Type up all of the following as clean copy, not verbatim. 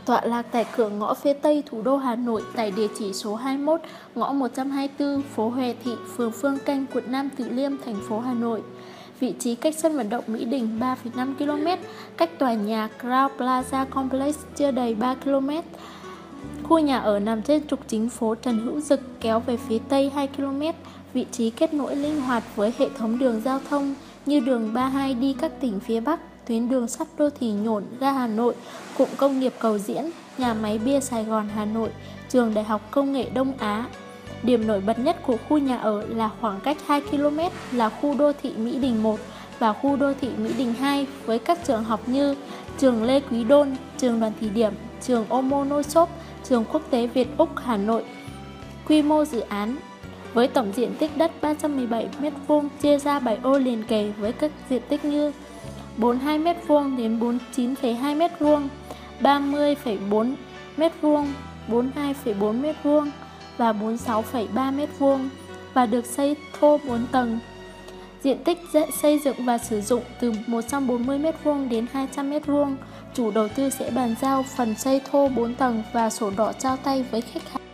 tọa lạc tại cửa ngõ phía Tây thủ đô Hà Nội tại địa chỉ số 21, ngõ 124, phố Hòe Thị, phường Phương Canh, quận Nam Từ Liêm, thành phố Hà Nội. Vị trí cách sân vận động Mỹ Đình 3,5 km, cách tòa nhà Crown Plaza Complex chưa đầy 3 km. Khu nhà ở nằm trên trục chính phố Trần Hữu Dực kéo về phía Tây 2 km, vị trí kết nối linh hoạt với hệ thống đường giao thông như đường 32 đi các tỉnh phía Bắc, tuyến đường sắt đô thị Nhổn, ga Hà Nội, cụm công nghiệp Cầu Diễn, nhà máy bia Sài Gòn Hà Nội, trường Đại học Công nghệ Đông Á. Điểm nổi bật nhất của khu nhà ở là khoảng cách 2 km là khu đô thị Mỹ Đình 1 và khu đô thị Mỹ Đình 2 với các trường học như trường Lê Quý Đôn, trường Đoàn Thị Điểm, trường Lomonosov, trường Quốc tế Việt Úc Hà Nội. Quy mô dự án với tổng diện tích đất 317 m² chia ra 7 ô liền kề với các diện tích như 42 m² đến 49,2 m², 30,4 m², 42,4 m² và 46,3 m² và được xây thô 4 tầng. Diện tích xây dựng và sử dụng từ 140 m² đến 200 m². Chủ đầu tư sẽ bàn giao phần xây thô 4 tầng và sổ đỏ trao tay với khách hàng.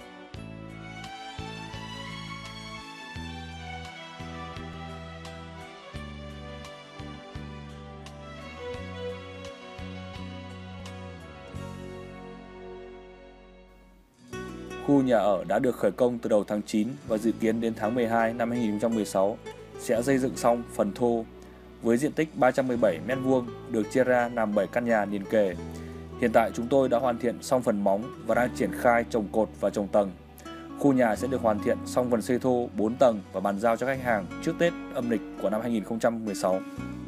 Khu nhà ở đã được khởi công từ đầu tháng 9 và dự kiến đến tháng 12 năm 2016 sẽ xây dựng xong phần thô với diện tích 317 m² được chia ra làm 7 căn nhà liền kề. Hiện tại chúng tôi đã hoàn thiện xong phần móng và đang triển khai trồng cột và trồng tầng. Khu nhà sẽ được hoàn thiện xong phần xây thô 4 tầng và bàn giao cho khách hàng trước Tết âm lịch của năm 2016.